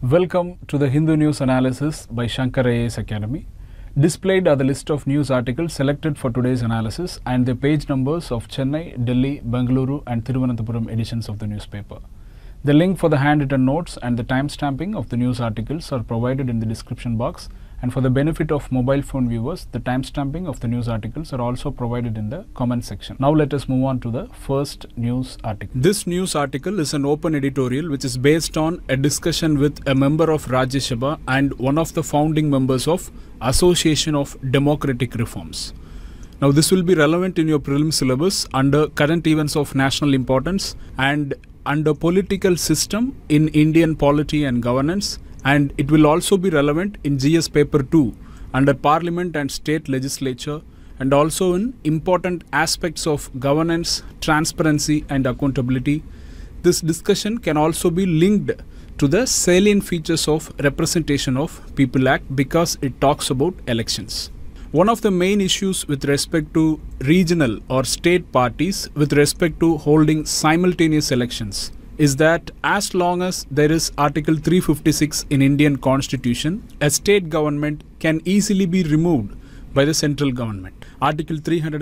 Welcome to the Hindu News Analysis by Shankar IAS Academy. Displayed are the list of news articles selected for today's analysis and the page numbers of Chennai, Delhi, Bengaluru and Thiruvananthapuram editions of the newspaper. The link for the handwritten notes and the timestamping of the news articles are provided in the description box, and for the benefit of mobile phone viewers, the timestamping of the news articles are also provided in the comment section. Now let us move on to the first news article. This news article is an open editorial which is based on a discussion with a member of Rajya Sabha and one of the founding members of Association of Democratic Reforms. Now this will be relevant in your prelim syllabus under current events of national importance and under political system in Indian polity and governance, and it will also be relevant in GS paper 2 under parliament and state legislature, and also in important aspects of governance, transparency and accountability. This discussion can also be linked to the salient features of Representation of People Act because it talks about elections. One of the main issues with respect to regional or state parties with respect to holding simultaneous elections is that as long as there is Article 356 in Indian Constitution, a state government can easily be removed by the central government. Article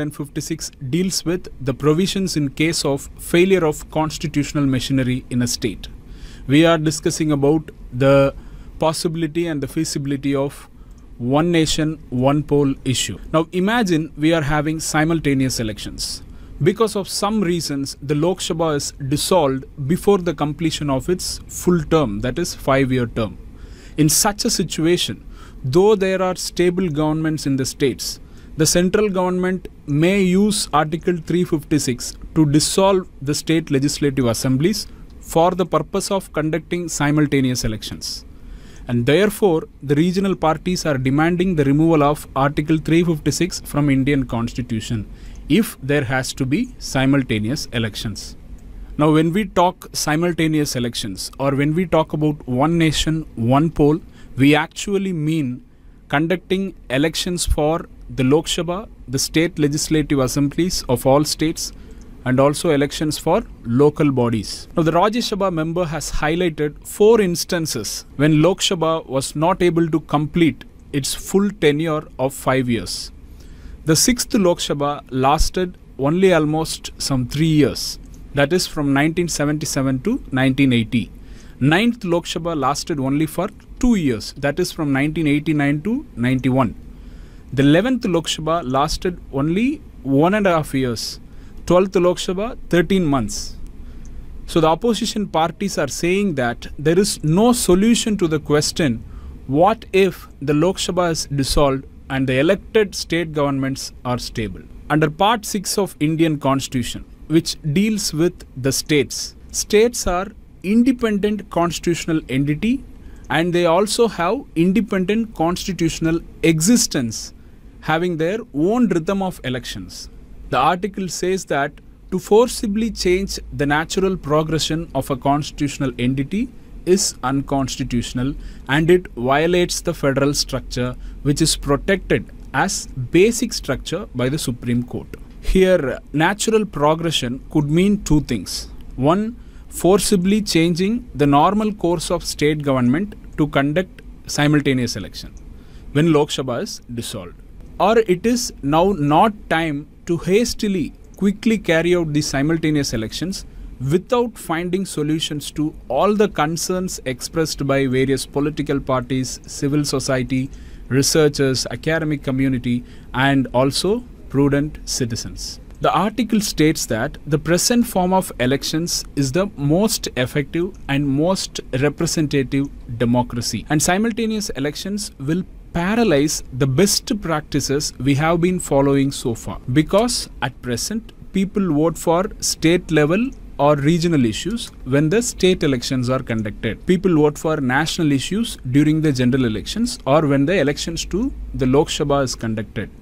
356 deals with the provisions in case of failure of constitutional machinery in a state. We are discussing about the possibility and the feasibility of one nation, one poll issue. Now imagine we are having simultaneous elections. Because of some reasons, the Lok Sabha is dissolved before the completion of its full term, that is 5-year term. In such a situation, though there are stable governments in the states, the central government may use Article 356 to dissolve the state legislative assemblies for the purpose of conducting simultaneous elections. And therefore, the regional parties are demanding the removal of Article 356 from Indian Constitution if there has to be simultaneous elections. Now, when we talk simultaneous elections or when we talk about one nation, one poll, we actually mean conducting elections for the Lok Sabha, the state legislative assemblies of all states, and also elections for local bodies. Now, the Rajya Sabha member has highlighted 4 instances when Lok Sabha was not able to complete its full tenure of 5 years. The 6th Lok Sabha lasted only almost some 3 years, that is from 1977 to 1980. 9th Lok Sabha lasted only for 2 years, that is from 1989 to 91. The 11th Lok Sabha lasted only 1.5 years. 12th Lok Sabha, 13 months. So the opposition parties are saying that there is no solution to the question, what if the Lok Sabha is dissolved and the elected state governments are stable? Under Part 6 of Indian Constitution, which deals with the states, states are independent constitutional entity and they also have independent constitutional existence, having their own rhythm of elections. The article says that to forcibly change the natural progression of a constitutional entity is unconstitutional and it violates the federal structure which is protected as basic structure by the Supreme Court. Here, natural progression could mean 2 things. One, forcibly changing the normal course of state government to conduct simultaneous election when Lok Sabha is dissolved. Or it is now not time to hastily, quickly carry out these simultaneous elections without finding solutions to all the concerns expressed by various political parties, civil society, researchers, academic community, and also prudent citizens. The article states that the present form of elections is the most effective and most representative democracy, and simultaneous elections will paralyze the best practices we have been following so far, because at present people vote for state level or regional issues when the state elections are conducted. People vote for national issues during the general elections or when the elections to the Lok Sabha is conducted.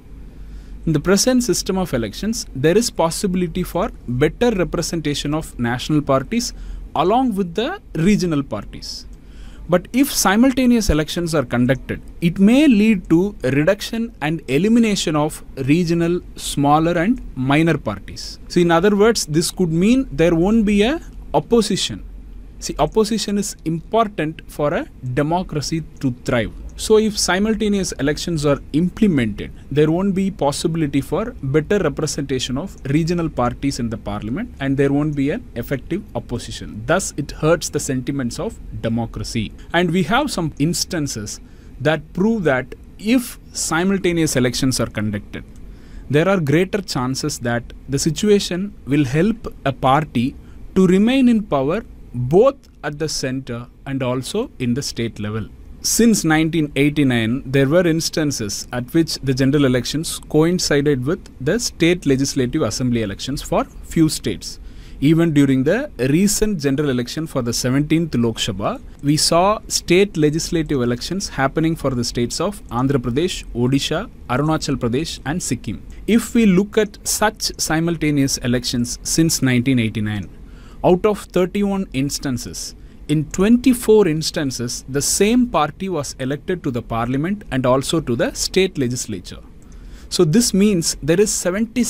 In the present system of elections, there is possibility for better representation of national parties along with the regional parties. But if simultaneous elections are conducted, it may lead to a reduction and elimination of regional, smaller and minor parties. So in other words, this could mean there won't be a opposition See, opposition is important for a democracy to thrive. So if simultaneous elections are implemented, there won't be possibility for better representation of regional parties in the parliament, and there won't be an effective opposition. Thus, it hurts the sentiments of democracy. And we have some instances that prove that if simultaneous elections are conducted, there are greater chances that the situation will help a party to remain in power both at the center and also in the state level. Since 1989, there were instances at which the general elections coincided with the state legislative assembly elections for few states. Even during the recent general election for the 17th Lok Sabha, we saw state legislative elections happening for the states of Andhra Pradesh, Odisha, Arunachal Pradesh and Sikkim. If we look at such simultaneous elections since 1989, out of 31 instances, in 24 instances, the same party was elected to the parliament and also to the state legislature. So this means there is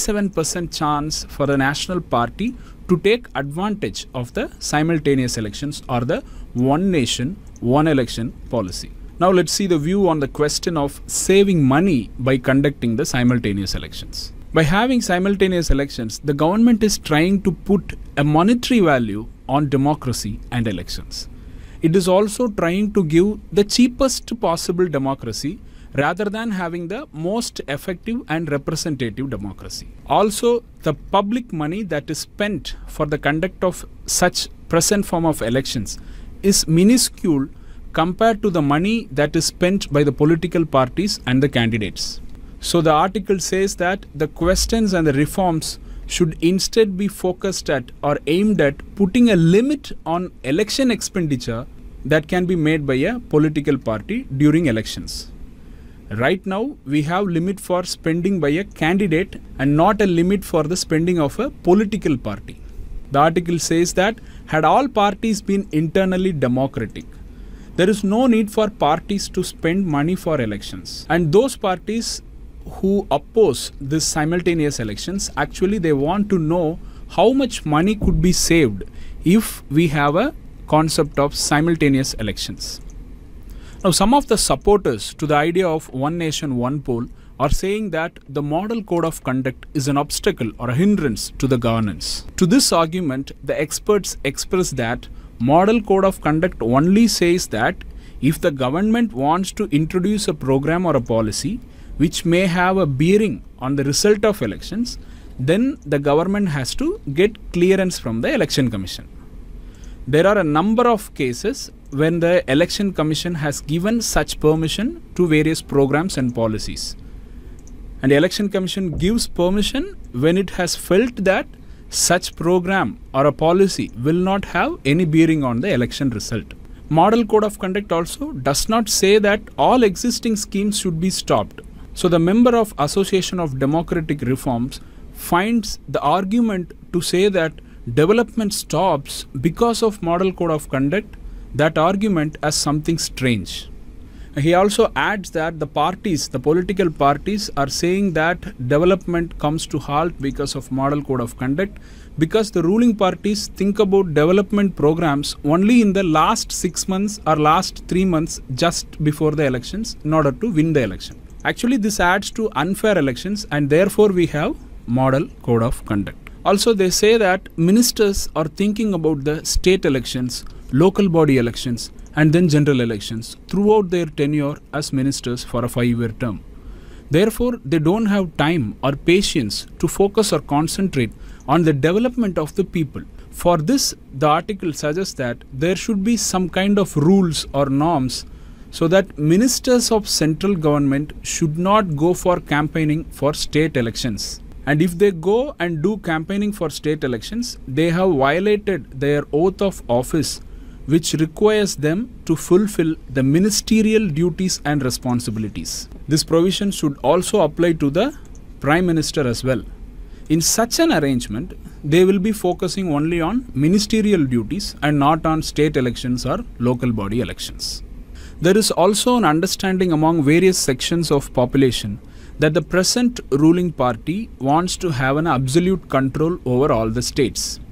77% chance for the national party to take advantage of the simultaneous elections or the one nation, one election policy. Now let's see the view on the question of saving money by conducting the simultaneous elections. By having simultaneous elections, the government is trying to put a monetary value on democracy and elections. It is also trying to give the cheapest possible democracy rather than having the most effective and representative democracy. Also, the public money that is spent for the conduct of such present form of elections is minuscule compared to the money that is spent by the political parties and the candidates. So the article says that the questions and the reforms should instead be focused at or aimed at putting a limit on election expenditure that can be made by a political party during elections. Right now, we have limit for spending by a candidate and not a limit for the spending of a political party. The article says that had all parties been internally democratic, there is no need for parties to spend money for elections. And those parties who oppose this simultaneous elections, actually they want to know how much money could be saved if we have a concept of simultaneous elections. Now, some of the supporters to the idea of one nation, one poll are saying that the model code of conduct is an obstacle or a hindrance to the governance. To this argument, the experts express that model code of conduct only says that if the government wants to introduce a program or a policy which may have a bearing on the result of elections, then the government has to get clearance from the Election Commission. There are a number of cases when the Election Commission has given such permission to various programs and policies. And the Election Commission gives permission when it has felt that such program or a policy will not have any bearing on the election result. Model Code of Conduct also does not say that all existing schemes should be stopped. So the member of Association of Democratic Reforms finds the argument to say that development stops because of Model Code of Conduct, that argument as something strange. He also adds that the political parties are saying that development comes to halt because of Model Code of Conduct, because the ruling parties think about development programs only in the last 6 months or last 3 months just before the elections in order to win the election. Actually, this adds to unfair elections, and therefore we have Model Code of Conduct. Also, they say that ministers are thinking about the state elections, local body elections and then general elections throughout their tenure as ministers for a 5-year term. Therefore, they don't have time or patience to focus or concentrate on the development of the people. For this, the article suggests that there should be some kind of rules or norms so that ministers of central government should not go for campaigning for state elections. And if they go and do campaigning for state elections, they have violated their oath of office, which requires them to fulfill the ministerial duties and responsibilities. This provision should also apply to the Prime Minister as well. In such an arrangement, they will be focusing only on ministerial duties and not on state elections or local body elections. There is also an understanding among various sections of population that the present ruling party wants to have an absolute control over all the states.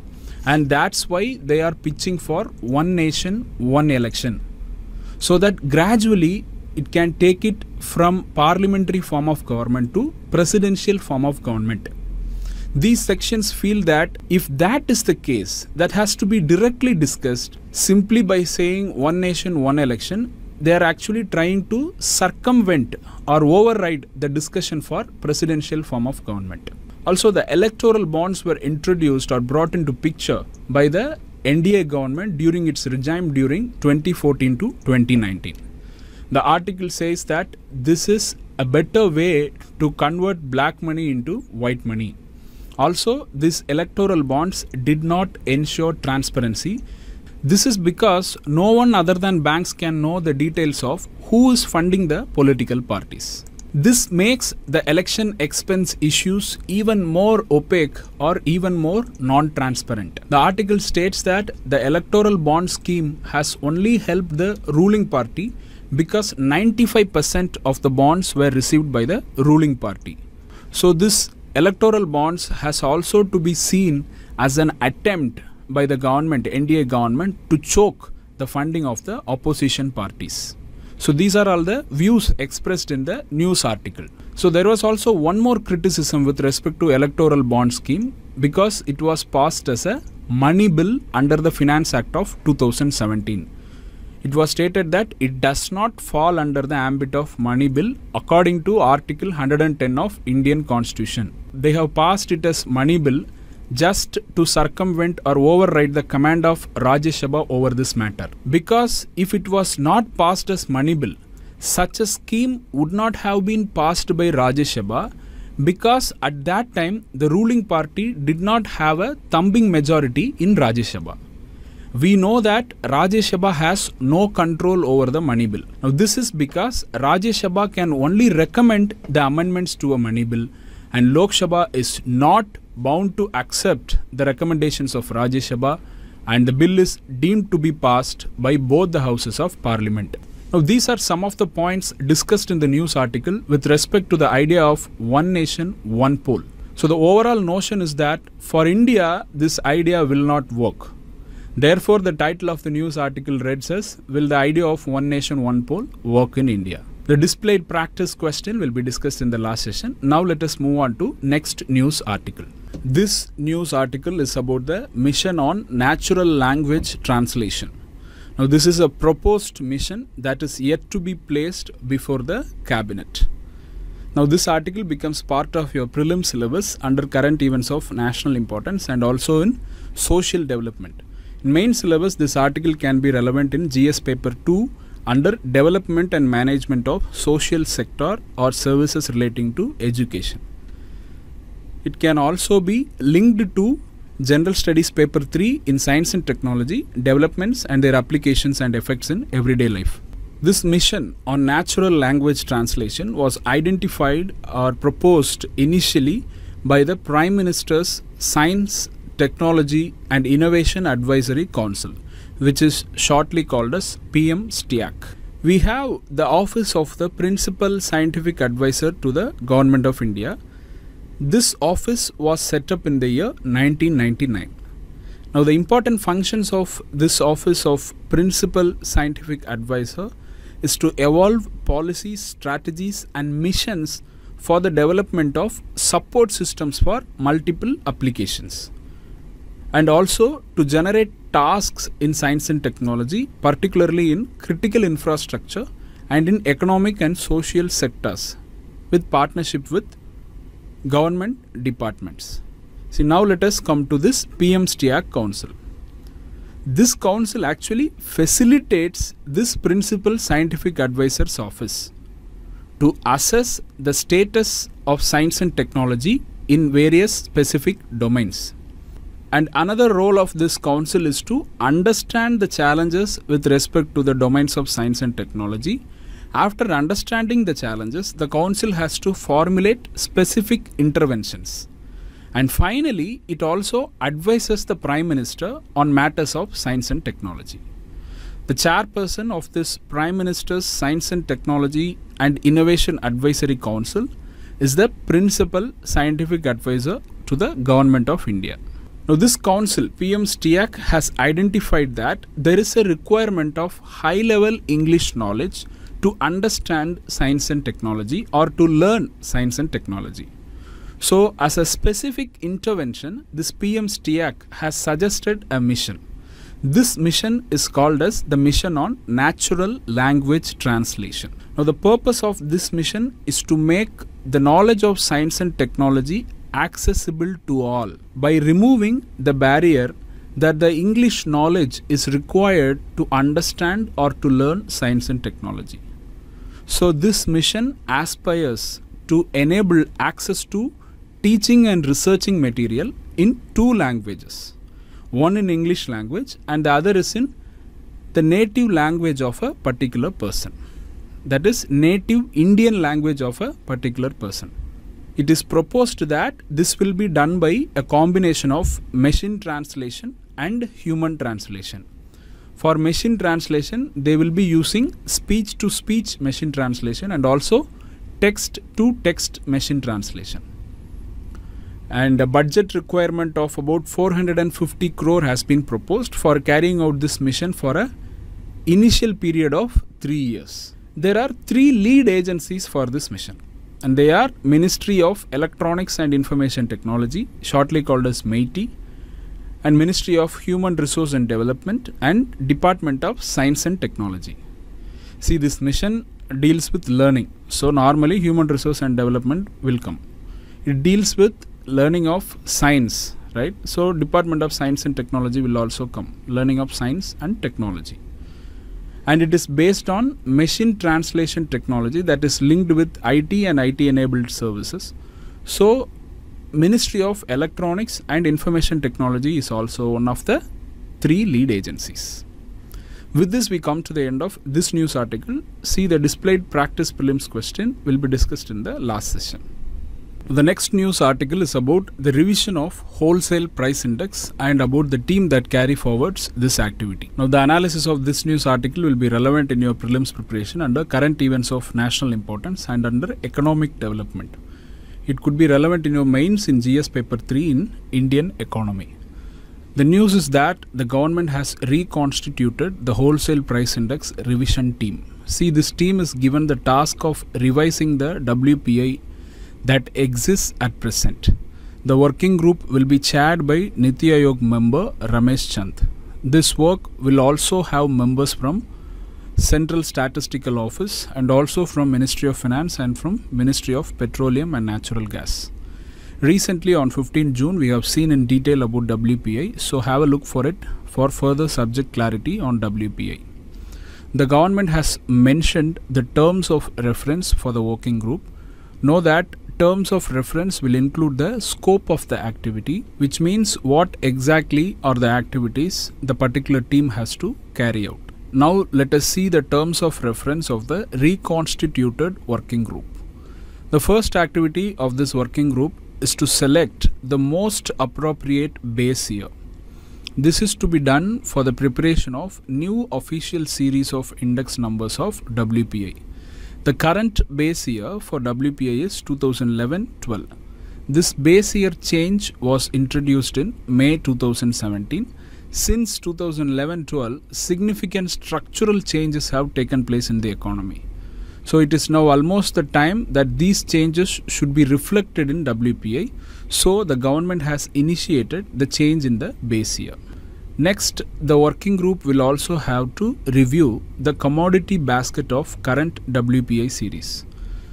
And that's why they are pitching for one nation, one election, so that gradually it can take it from parliamentary form of government to presidential form of government. These sections feel that if that is the case, that has to be directly discussed simply by saying one nation, one election. They are actually trying to circumvent or override the discussion for presidential form of government. Also, the electoral bonds were introduced or brought into picture by the NDA government during its regime during 2014 to 2019. The article says that this is a better way to convert black money into white money. Also, these electoral bonds did not ensure transparency. This is because no one other than banks can know the details of who is funding the political parties. This makes the election expense issues even more opaque or even more non-transparent. The article states that the electoral bond scheme has only helped the ruling party because 95% of the bonds were received by the ruling party. So this electoral bonds has also to be seen as an attempt by the government, NDA government, to choke the funding of the opposition parties. So these are all the views expressed in the news article. So there was also one more criticism with respect to electoral bond scheme because it was passed as a money bill under the Finance Act of 2017. It was stated that it does not fall under the ambit of money bill according to Article 110 of Indian Constitution. They have passed it as money bill just to circumvent or override the command of Rajya Sabha over this matter. Because if it was not passed as money bill, such a scheme would not have been passed by Rajya Sabha because at that time the ruling party did not have a thumping majority in Rajya Sabha. We know that Rajya Sabha has no control over the money bill. Now this is because Rajya Sabha can only recommend the amendments to a money bill and Lok Sabha is not bound to accept the recommendations of Rajya Sabha, and the bill is deemed to be passed by both the houses of parliament. Now these are some of the points discussed in the news article with respect to the idea of one nation, one poll. So the overall notion is that for India, this idea will not work. Therefore, the title of the news article reads as, will the idea of one nation, one poll work in India? The displayed practice question will be discussed in the last session. Now let us move on to next news article. This news article is about the mission on natural language translation. Now this is a proposed mission that is yet to be placed before the cabinet. Now this article becomes part of your prelim syllabus under current events of national importance and also in social development. In main syllabus, this article can be relevant in GS paper 2 under development and management of social sector or services relating to education. It can also be linked to General Studies paper 3 in science and technology, developments and their applications and effects in everyday life. This mission on natural language translation was identified or proposed initially by the Prime Minister's Science, Technology and Innovation Advisory Council, which is shortly called as PM STIAC. We have the office of the Principal Scientific Advisor to the Government of India. This office was set up in the year 1999. Now the important functions of this office of Principal Scientific Advisor is to evolve policies, strategies and missions for the development of support systems for multiple applications, and also to generate tasks in science and technology, particularly in critical infrastructure and in economic and social sectors with partnership with government departments. See, now let us come to this PM STIAC Council. This council actually facilitates this Principal Scientific Advisor's office to assess the status of science and technology in various specific domains. And another role of this council is to understand the challenges with respect to the domains of science and technology. After understanding the challenges, the council has to formulate specific interventions. And finally, it also advises the Prime Minister on matters of science and technology. The chairperson of this Prime Minister's Science and Technology and Innovation Advisory Council is the Principal Scientific Advisor to the Government of India. Now this council, PM STIAC, has identified that there is a requirement of high-level English knowledge to understand science and technology or to learn science and technology. So as a specific intervention, this PM STIAC has suggested a mission. This mission is called as the Mission on Natural Language Translation. Now the purpose of this mission is to make the knowledge of science and technology accessible to all by removing the barrier that the English knowledge is required to understand or to learn science and technology. So this mission aspires to enable access to teaching and researching material in 2 languages. One in English language and the other is in the native language of a particular person. That is native Indian language of a particular person. It is proposed that this will be done by a combination of machine translation and human translation. For machine translation, they will be using speech-to-speech machine translation and also text-to-text machine translation. And a budget requirement of about 450 crore has been proposed for carrying out this mission for a initial period of 3 years. There are 3 lead agencies for this mission, and they are Ministry of Electronics and Information Technology, shortly called as MeitY, and Ministry of Human Resource and Development and Department of Science and Technology. See, this mission deals with learning. So normally Human Resource and Development will come. It deals with learning of science, right? So Department of Science and Technology will also come, learning of science and technology. And it is based on machine translation technology that is linked with IT and IT enabled services. So Ministry of Electronics and Information Technology is also one of the 3 lead agencies. With this, we come to the end of this news article. See, the displayed practice prelims question will be discussed in the last session. The next news article is about the revision of wholesale price index and about the team that carry forwards this activity. Now the analysis of this news article will be relevant in your prelims preparation under current events of national importance and under economic development. It could be relevant in your mains in GS paper 3 in Indian economy. The news is that the government has reconstituted the wholesale price index revision team. See, this team is given the task of revising the WPI that exists at present. The working group will be chaired by Niti Aayog member Ramesh Chand. This work will also have members from Central Statistical Office and also from Ministry of Finance and from Ministry of Petroleum and Natural Gas. Recently on 15 June we have seen in detail about WPI, so have a look for it for further subject clarity on WPI. The government has mentioned the terms of reference for the working group. Know that terms of reference will include the scope of the activity, which means what exactly are the activities the particular team has to carry out. Now let us see the terms of reference of the reconstituted working group. The first activity of this working group is to select the most appropriate base year. This is to be done for the preparation of new official series of index numbers of WPI. The current base year for WPI is 2011-12. This base year change was introduced in May 2017. Since 2011-12, significant structural changes have taken place in the economy. So it is now almost the time that these changes should be reflected in WPI. So the government has initiated the change in the base year. Next, the working group will also have to review the commodity basket of current WPI series.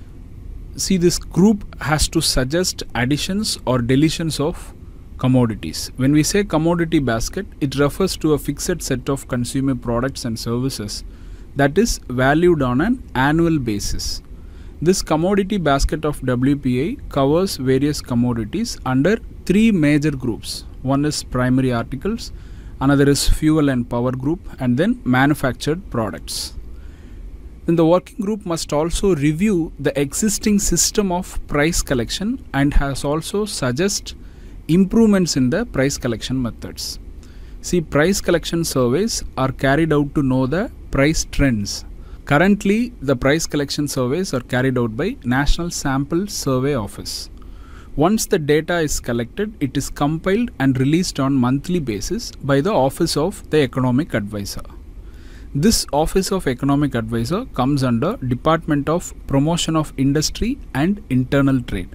See, this group has to suggest additions or deletions of commodities. When we say commodity basket, it refers to a fixed set of consumer products and services that is valued on an annual basis. This commodity basket of WPI covers various commodities under 3 major groups. One is primary articles, another is fuel and power group, and then manufactured products. Then the working group must also review the existing system of price collection and has also suggest improvements in the price collection methods. See, price collection surveys are carried out to know the price trends. Currently, the price collection surveys are carried out by National Sample Survey Office. Once the data is collected, it is compiled and released on monthly basis by the Office of the Economic Advisor. This Office of Economic Advisor comes under Department of Promotion of Industry and Internal Trade.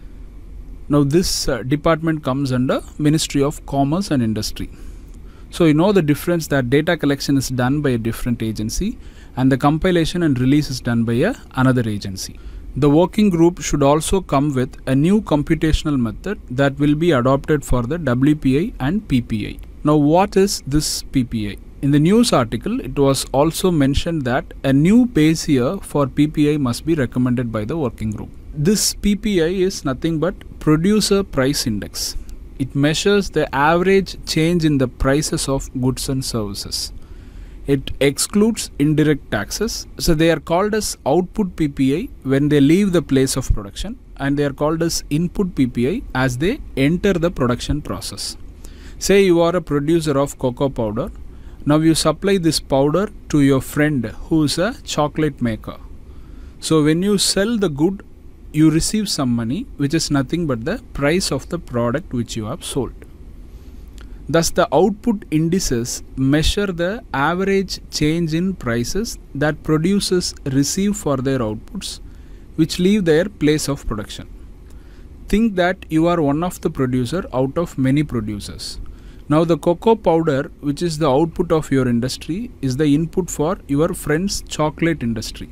Now this department comes under Ministry of Commerce and Industry. So you know the difference, that data collection is done by a different agency and the compilation and release is done by another agency. The working group should also come with a new computational method that will be adopted for the WPI and PPI. Now what is this PPI? In the news article, it was also mentioned that a new base year for PPI must be recommended by the working group. This PPI is nothing but Producer Price Index. It measures the average change in the prices of goods and services. It excludes indirect taxes. So they are called as output PPI when they leave the place of production, and they are called as input PPI as they enter the production process. Say you are a producer of cocoa powder. Now you supply this powder to your friend who is a chocolate maker. So when you sell the good, you receive some money, which is nothing but the price of the product which you have sold. Thus the output indices measure the average change in prices that producers receive for their outputs which leave their place of production. Think that you are one of the producer out of many producers. Now the cocoa powder, which is the output of your industry, is the input for your friend's chocolate industry.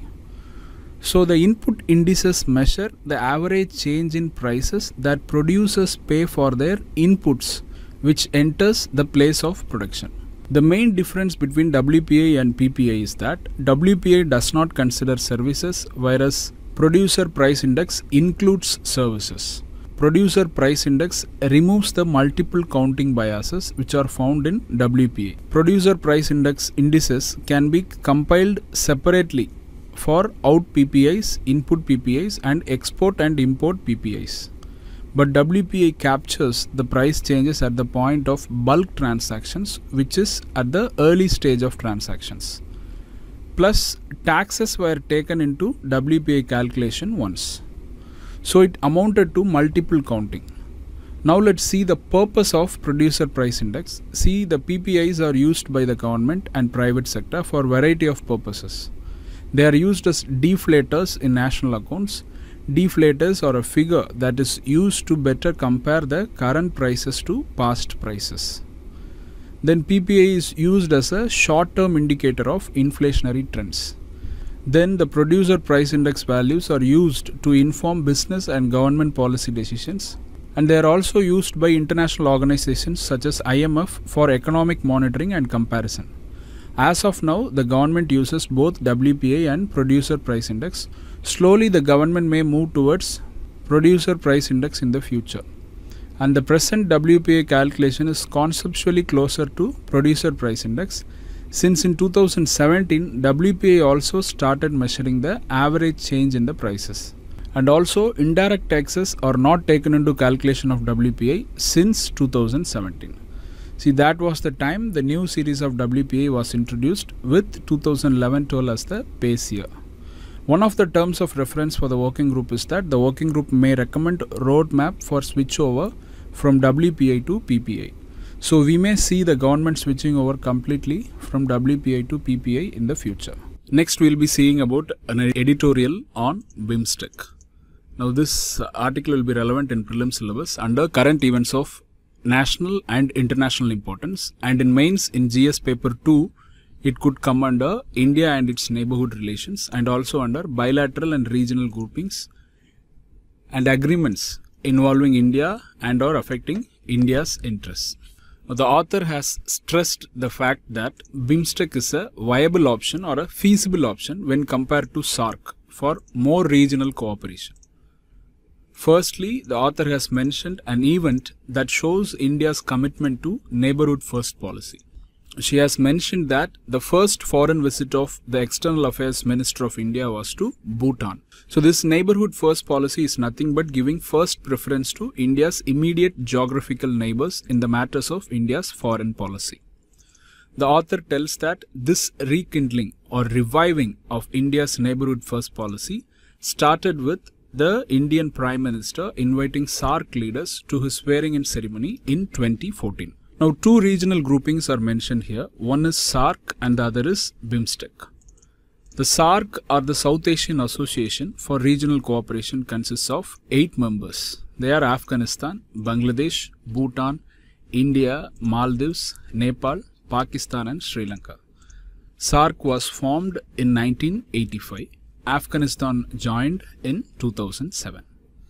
So the input indices measure the average change in prices that producers pay for their inputs which enters the place of production. The main difference between WPI and PPI is that WPI does not consider services, whereas Producer Price Index includes services. Producer Price Index removes the multiple counting biases which are found in WPI. Producer Price Index indices can be compiled separately for out PPIs, input PPIs and export and import PPIs. But WPI captures the price changes at the point of bulk transactions, which is at the early stage of transactions. Plus taxes were taken into WPI calculation once. So it amounted to multiple counting. Now let's see the purpose of Producer Price Index. See, the PPIs are used by the government and private sector for variety of purposes. They are used as deflators in national accounts. Deflators are a figure that is used to better compare the current prices to past prices. Then PPI is used as a short-term indicator of inflationary trends. Then the Producer Price Index values are used to inform business and government policy decisions, and they are also used by international organizations such as IMF for economic monitoring and comparison. As of now, the government uses both WPI and Producer Price Index. Slowly the government may move towards Producer Price Index in the future. And the present WPI calculation is conceptually closer to Producer Price Index, since in 2017 WPI also started measuring the average change in the prices. And also indirect taxes are not taken into calculation of WPI since 2017. See, that was the time the new series of WPI was introduced with 2011-12 as the base year. One of the terms of reference for the working group is that the working group may recommend roadmap for switchover from WPI to PPI. So we may see the government switching over completely from WPI to PPI in the future. Next we will be seeing about an editorial on BIMSTEC. Now this article will be relevant in prelim syllabus under current events of national and international importance, and in mains in GS paper 2 it could come under India and its neighborhood relations, and also under bilateral and regional groupings and agreements involving India and or affecting India's interests. Now, the author has stressed the fact that BIMSTEC is a viable option or a feasible option when compared to SAARC for more regional cooperation. Firstly, the author has mentioned an event that shows India's commitment to neighborhood first policy. She has mentioned that the first foreign visit of the External Affairs Minister of India was to Bhutan. So this neighborhood first policy is nothing but giving first preference to India's immediate geographical neighbors in the matters of India's foreign policy. The author tells that this rekindling or reviving of India's neighborhood first policy started with the Indian Prime Minister inviting SAARC leaders to his swearing-in ceremony in 2014. Now, two regional groupings are mentioned here. One is SAARC and the other is BIMSTEC. The SAARC, or the South Asian Association for Regional Cooperation, consists of 8 members. They are Afghanistan, Bangladesh, Bhutan, India, Maldives, Nepal, Pakistan and Sri Lanka. SAARC was formed in 1985. Afghanistan joined in 2007.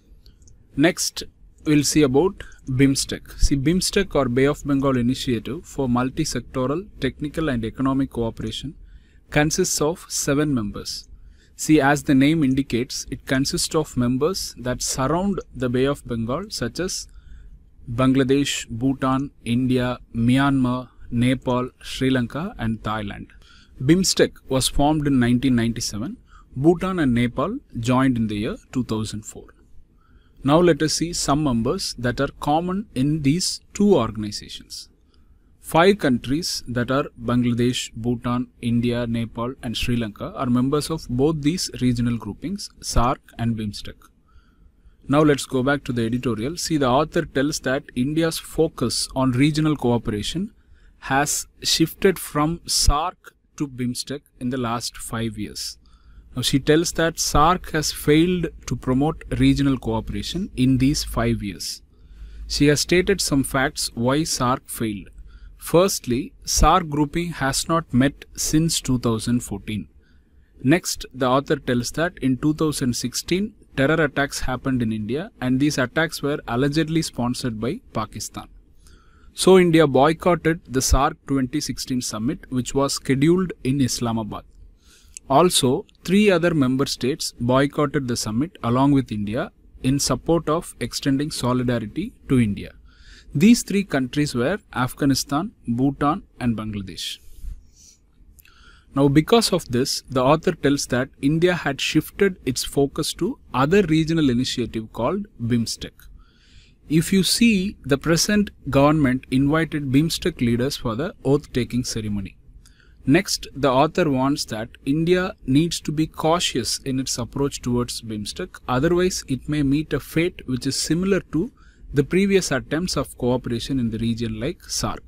Next, we'll see about BIMSTEC. See, BIMSTEC, or Bay of Bengal Initiative for Multi-Sectoral Technical and Economic Cooperation, consists of 7 members. See, as the name indicates, it consists of members that surround the Bay of Bengal, such as Bangladesh, Bhutan, India, Myanmar, Nepal, Sri Lanka and Thailand. BIMSTEC was formed in 1997. Bhutan and Nepal joined in the year 2004. Now let us see some members that are common in these two organizations. 5 countries, that are Bangladesh, Bhutan, India, Nepal and Sri Lanka, are members of both these regional groupings, SAARC and BIMSTEC. Now let's go back to the editorial. See, the author tells that India's focus on regional cooperation has shifted from SAARC to BIMSTEC in the last 5 years. Now she tells that SAARC has failed to promote regional cooperation in these 5 years. She has stated some facts why SAARC failed. Firstly, SAARC grouping has not met since 2014. Next, the author tells that in 2016, terror attacks happened in India and these attacks were allegedly sponsored by Pakistan. So India boycotted the SAARC 2016 summit, which was scheduled in Islamabad. Also, 3 other member states boycotted the summit along with India in support of extending solidarity to India. These 3 countries were Afghanistan, Bhutan and Bangladesh. Now, because of this, the author tells that India had shifted its focus to other regional initiative called BIMSTEC. If you see, the present government invited BIMSTEC leaders for the oath-taking ceremony. Next, the author warns that India needs to be cautious in its approach towards BIMSTEC, otherwise it may meet a fate which is similar to the previous attempts of cooperation in the region like SAARC.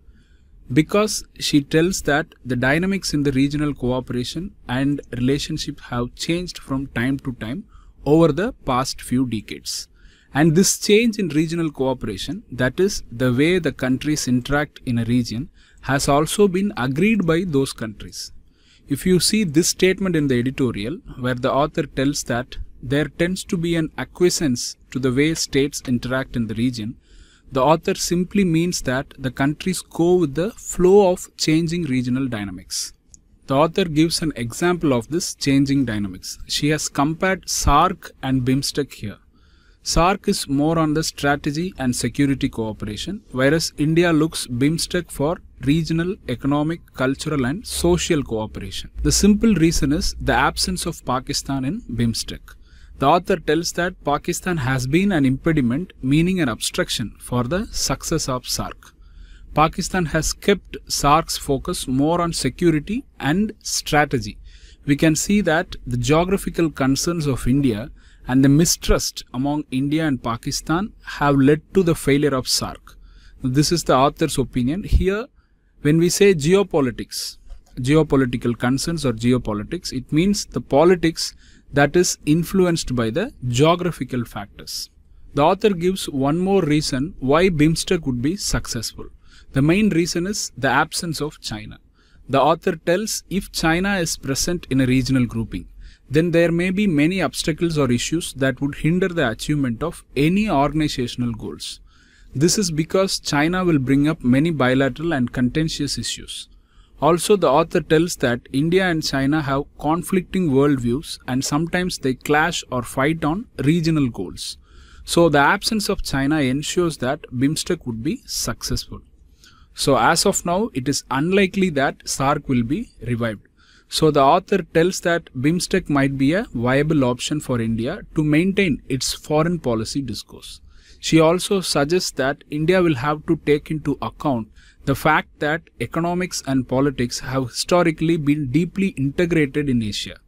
Because she tells that the dynamics in the regional cooperation and relationship have changed from time to time over the past few decades. And this change in regional cooperation, that is the way the countries interact in a region, has also been agreed by those countries. If you see this statement in the editorial, where the author tells that there tends to be an acquiescence to the way states interact in the region, the author simply means that the countries go with the flow of changing regional dynamics. The author gives an example of this changing dynamics. She has compared SAARC and BIMSTEC here. SAARC is more on the strategy and security cooperation, whereas India looks BIMSTEC for regional, economic, cultural and social cooperation. The simple reason is the absence of Pakistan in BIMSTEC. The author tells that Pakistan has been an impediment, meaning an obstruction for the success of SAARC. Pakistan has kept SAARC's focus more on security and strategy. We can see that the geographical concerns of India and the mistrust among India and Pakistan have led to the failure of SAARC. This is the author's opinion. Here, when we say geopolitics, geopolitical concerns or geopolitics, it means the politics that is influenced by the geographical factors. The author gives one more reason why BIMSTEC would be successful. The main reason is the absence of China. The author tells if China is present in a regional grouping, then there may be many obstacles or issues that would hinder the achievement of any organizational goals. This is because China will bring up many bilateral and contentious issues. Also, the author tells that India and China have conflicting worldviews and sometimes they clash or fight on regional goals. So, the absence of China ensures that BIMSTEC would be successful. So, as of now, it is unlikely that SAARC will be revived. So, the author tells that BIMSTEC might be a viable option for India to maintain its foreign policy discourse. She also suggests that India will have to take into account the fact that economics and politics have historically been deeply integrated in Asia.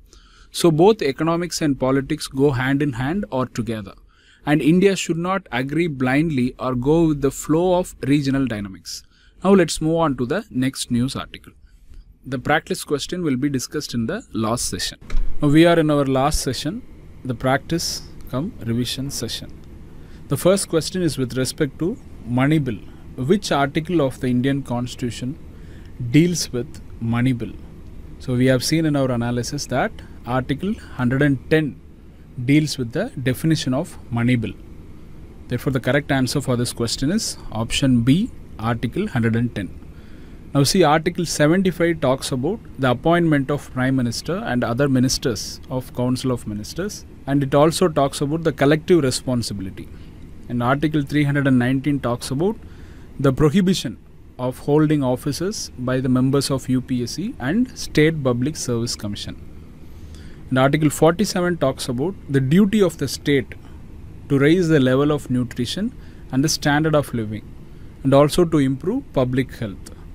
So both economics and politics go hand in hand or together. And India should not agree blindly or go with the flow of regional dynamics. Now let's move on to the next news article. The practice question will be discussed in the last session. Now we are in our last session, the practice cum revision session. The first question is with respect to Money Bill. Which article of the Indian Constitution deals with Money Bill? So we have seen in our analysis that Article 110 deals with the definition of Money Bill. Therefore, the correct answer for this question is option B, Article 110. Now see, Article 75 talks about the appointment of Prime Minister and other ministers of Council of Ministers, and it also talks about the collective responsibility. And Article 319 talks about the prohibition of holding offices by the members of UPSC and State Public Service Commission. And Article 47 talks about the duty of the state to raise the level of nutrition and the standard of living, and also to improve public health.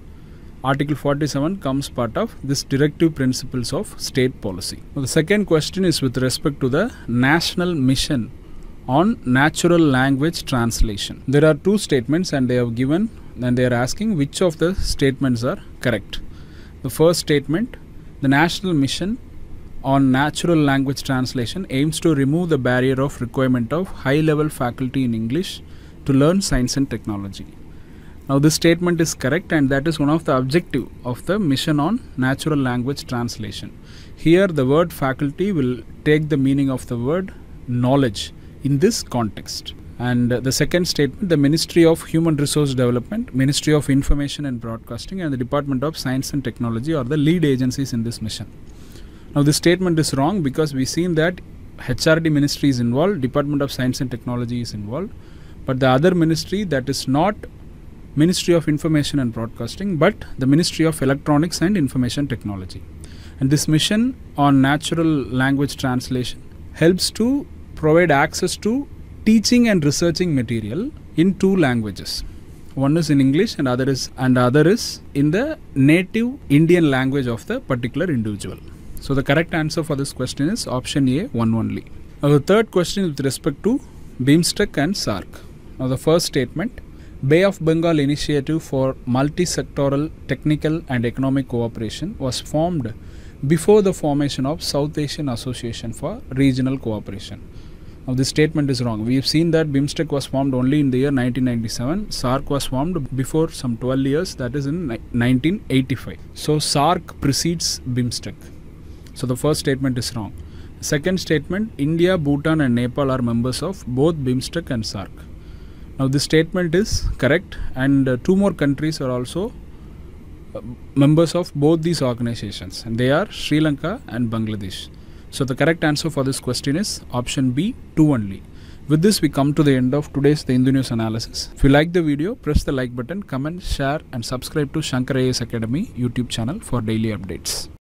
Article 47 comes part of this directive principles of state policy. Now, the second question is with respect to the National Mission on Natural Language Translation. There are two statements and they have given and they are asking which of the statements are correct. The first statement, the National Mission on Natural Language Translation aims to remove the barrier of requirement of high-level faculty in English to learn science and technology. Now this statement is correct, and that is one of the objective of the mission on natural language translation. Here the word faculty will take the meaning of the word knowledge in this context. And the second statement, the Ministry of Human Resource Development, Ministry of Information and Broadcasting, and the Department of Science and Technology are the lead agencies in this mission. Now this statement is wrong because we seen that HRD ministry is involved, Department of Science and Technology is involved, but the other ministry, that is not Ministry of Information and Broadcasting, but the Ministry of Electronics and Information Technology. And this mission on natural language translation helps to provide access to teaching and researching material in two languages. One is in English and other is in the native Indian language of the particular individual. So the correct answer for this question is option A, one only. Now the third question is with respect to BIMSTEC and SAARC. Now the first statement, Bay of Bengal Initiative for Multi-Sectoral Technical and Economic Cooperation was formed before the formation of South Asian Association for Regional Cooperation. Now this statement is wrong. We have seen that BIMSTEC was formed only in the year 1997. SAARC was formed before some 12 years, that is in 1985. So SAARC precedes BIMSTEC. So the first statement is wrong. Second statement, India, Bhutan and Nepal are members of both BIMSTEC and SAARC. Now this statement is correct, and two more countries are also members of both these organizations, and they are Sri Lanka and Bangladesh. So the correct answer for this question is option B, 2 only. With this we come to the end of today's The Hindu News analysis. If you like the video, press the like button, comment, share and subscribe to Shankar IAS Academy YouTube channel for daily updates.